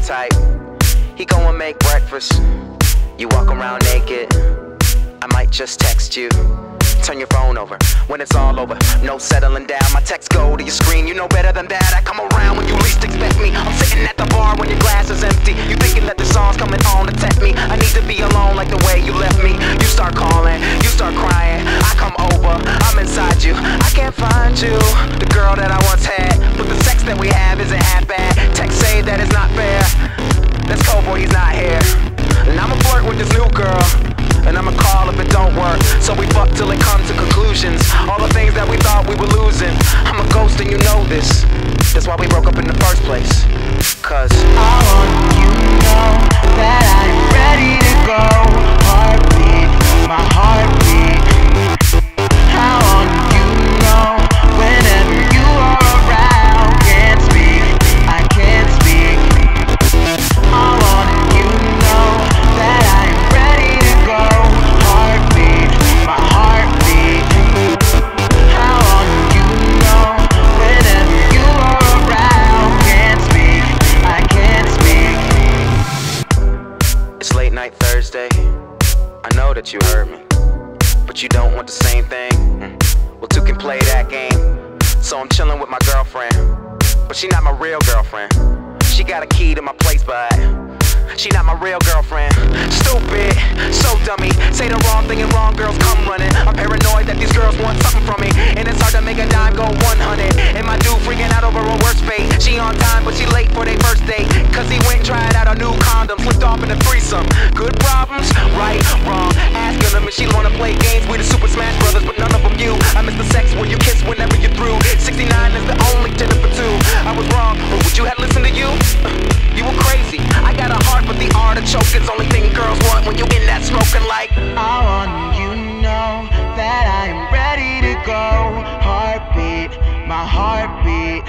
type. He go and make breakfast, you walk around naked. I might just text you, turn your phone over when it's all over. No settling down, my texts go to your screen. You know better than that, I come around when you least expect me. I'm sitting at the bar when your glass is empty. You thinking that the song's coming on to tempt me. I need to be alone like the way you left me. You start calling, you start crying. I come over, I'm inside you. I can't find you, the girl that I once had. But the sex that we have isn't half bad. Text say that it's not fair. That's cold boy, he's not here. And I'ma flirt with this new girl, and I'ma call if it don't work. So we fuck till it comes to conclusions. All the things that we thought we were losing. I'm a ghost and you know this. That's why we broke up in the first place. Cause I want you to know that I'm ready to go. Heartbeat, my heartbeat. I want you to know whenever you are around. Can't speak, I can't speak. I want you to know that I'm ready to go. Heartbeat, my heartbeat. I want you to know whenever you are around. Can't speak, I can't speak. it's late night Thursday. I know that you heard me, but you don't want the same thing. Well, two can play that game. So I'm chilling with my girlfriend, but she not my real girlfriend. She got a key to my place, but she not my real girlfriend. Stupid, so dummy. Say the wrong thing and wrong girls come running. I'm paranoid that these girls want something from me, and it's hard to make a dime go 100. And my dude freaking out over a worst fate. She on time, but she late for their first date. Cause he went and tried out a new condom, flipped off in a threesome. Good problems, right, wrong. Asking them if she wanna play games. We the Super Smash Brothers, but none of them you. I miss the sex where you kiss whenever you're through. 69 is the only dinner for two. I was wrong, but would you have listened to you? You were crazy. I got a heart, but the artichoke is only thing girls want when you in that smoking like. I want you to know that I am ready to go. Heartbeat, my heartbeat.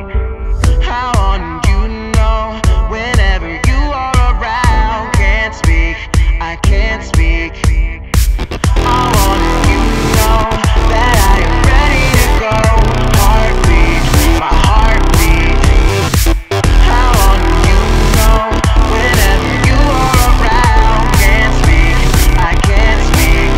I want you to know whenever you are around. Can't speak, I can't speak. I want you to know that I am ready to go. Heartbeat, my heartbeat. I want you to know whenever you are around. Can't speak, I can't speak.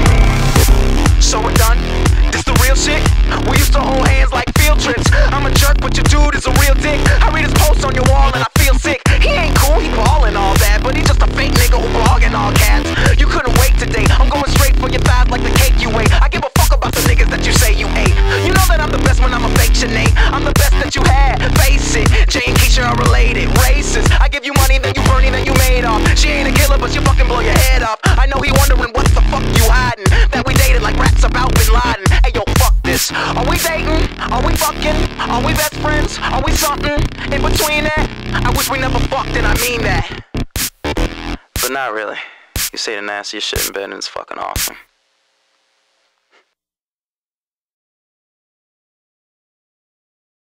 So we're done? This the real shit? We used to hold hands like field trips. I'm a jerk, but your dude is a real dick. I read his posts on your wall and I feel sick. He ain't cool, he ballin' all that, but he's just a fake nigga who blogging all cats. You couldn't wait today. I'm going straight for your thighs like the cake you ate. I give a fuck about the niggas that you say you ate. You know that I'm the best when I'm a fake Sinead. I'm the best that you had, face it. Jay and Keisha are related, racist. I give you money, then you burning, then you made off. She ain't a killer, but she fucking blow your head up. I know he wondering what the fuck you hiding. That we dated like rats about Bin Laden. Hey yo, fuck this. Are we dating? Are we fucking? Are we best friends? Are we something in between that? I wish we never fucked and I mean that. But not really. You say the nastiest shit in bed and it's fucking awesome.